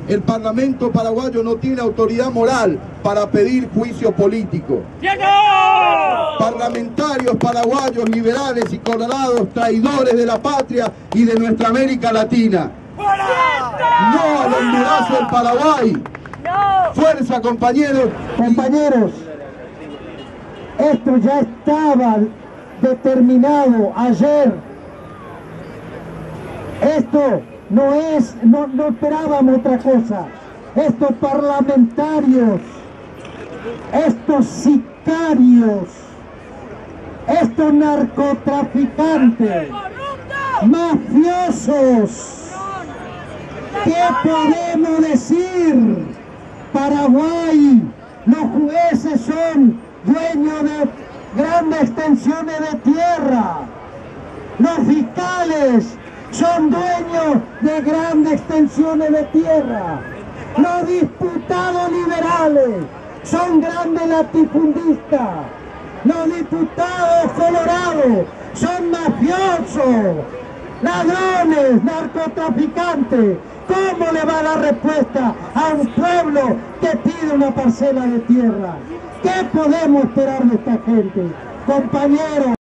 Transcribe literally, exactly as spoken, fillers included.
El Parlamento paraguayo no tiene autoridad moral para pedir juicio político. Parlamentarios paraguayos, liberales y colorados, traidores de la patria y de nuestra América Latina. No al hondurazo del Paraguay. Fuerza, compañeros. Compañeros, esto ya estaba determinado ayer. Esto no es, no, no esperábamos otra cosa. Estos parlamentarios, estos sicarios, estos narcotraficantes, mafiosos, ¿qué podemos decir? Paraguay, los jueces son dueños de grandes extensiones de tierra, los fiscales son dueños de grandes extensiones de tierra, los diputados liberales son grandes latifundistas, los diputados colorados son mafiosos, ladrones, narcotraficantes. ¿Cómo le va a dar respuesta a un pueblo que pide una parcela de tierra? ¿Qué podemos esperar de esta gente? Compañeros.